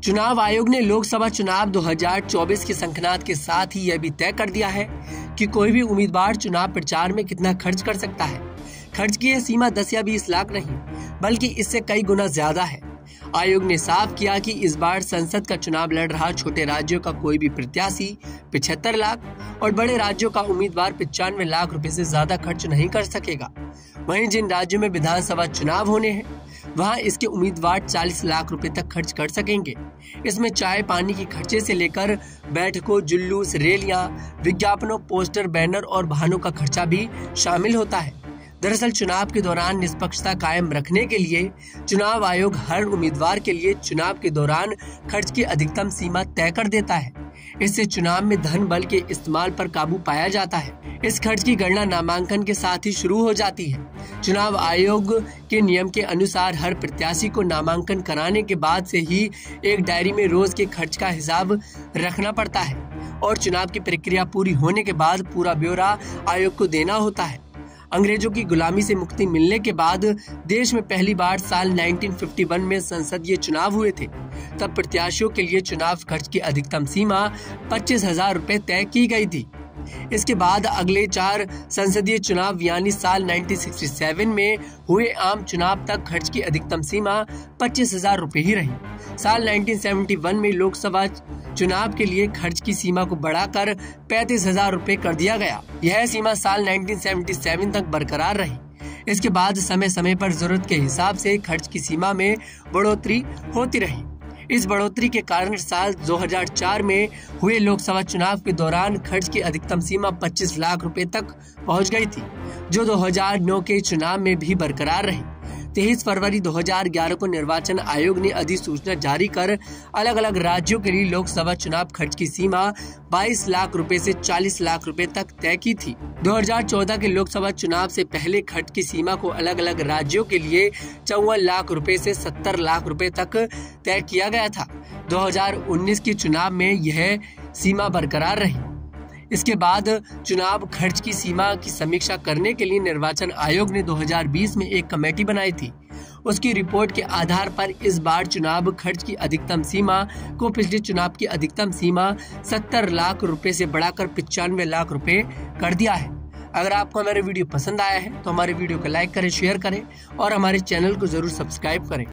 चुनाव आयोग ने लोकसभा चुनाव 2024 की संख्यानात के साथ ही यह भी तय कर दिया है कि कोई भी उम्मीदवार चुनाव प्रचार में कितना खर्च कर सकता है। खर्च की यह सीमा 10 या 20 लाख नहीं, बल्कि इससे कई गुना ज्यादा है। आयोग ने साफ किया कि इस बार संसद का चुनाव लड़ रहा छोटे राज्यों का कोई भी प्रत्याशी 75 लाख और बड़े राज्यों का उम्मीदवार 95 लाख रुपए से ज्यादा खर्च नहीं कर सकेगा। वहीं जिन राज्यों में विधानसभा चुनाव होने हैं वहां इसके उम्मीदवार 40 लाख रुपए तक खर्च कर सकेंगे। इसमें चाय पानी की खर्चे से लेकर बैठकों, जुलूस, रैलियां, विज्ञापनों, पोस्टर, बैनर और वाहनों का खर्चा भी शामिल होता है। दरअसल चुनाव के दौरान निष्पक्षता कायम रखने के लिए चुनाव आयोग हर उम्मीदवार के लिए चुनाव के दौरान खर्च की अधिकतम सीमा तय कर देता है। इससे चुनाव में धन बल के इस्तेमाल पर काबू पाया जाता है। इस खर्च की गणना नामांकन के साथ ही शुरू हो जाती है। चुनाव आयोग के नियम के अनुसार हर प्रत्याशी को नामांकन कराने के बाद से ही एक डायरी में रोज के खर्च का हिसाब रखना पड़ता है और चुनाव की प्रक्रिया पूरी होने के बाद पूरा ब्यौरा आयोग को देना होता है। अंग्रेजों की गुलामी से मुक्ति मिलने के बाद देश में पहली बार साल 1951 में संसदीय चुनाव हुए थे। तब प्रत्याशियों के लिए चुनाव खर्च की अधिकतम सीमा 25,000 रुपए तय की गई थी। इसके बाद अगले 4 संसदीय चुनाव यानी साल 1967 में हुए आम चुनाव तक खर्च की अधिकतम सीमा 25,000 रुपए ही रही। साल 1971 में लोकसभा चुनाव के लिए खर्च की सीमा को बढ़ाकर 35,000 रुपए कर दिया गया। यह सीमा साल 1977 तक बरकरार रही। इसके बाद समय समय पर जरूरत के हिसाब से खर्च की सीमा में बढ़ोतरी होती रही। इस बढ़ोतरी के कारण साल 2004 में हुए लोकसभा चुनाव के दौरान खर्च की अधिकतम सीमा 25 लाख रुपए तक पहुंच गई थी, जो 2009 के चुनाव में भी बरकरार रही। 23 फरवरी 2011 को निर्वाचन आयोग ने अधिसूचना जारी कर अलग अलग राज्यों के लिए लोकसभा चुनाव खर्च की सीमा 22 लाख रुपए से 40 लाख रुपए तक तय की थी। 2014 के लोकसभा चुनाव से पहले खर्च की सीमा को अलग अलग राज्यों के लिए 54 लाख रुपए से 70 लाख रुपए तक तय किया गया था। 2019 के चुनाव में यह सीमा बरकरार रही। इसके बाद चुनाव खर्च की सीमा की समीक्षा करने के लिए निर्वाचन आयोग ने 2020 में एक कमेटी बनाई थी। उसकी रिपोर्ट के आधार पर इस बार चुनाव खर्च की अधिकतम सीमा को पिछले चुनाव की अधिकतम सीमा 70 लाख रुपए से बढ़ाकर 95 लाख रुपए कर दिया है। अगर आपको हमारा वीडियो पसंद आया है तो हमारे वीडियो को लाइक करें, शेयर करें और हमारे चैनल को जरूर सब्सक्राइब करें।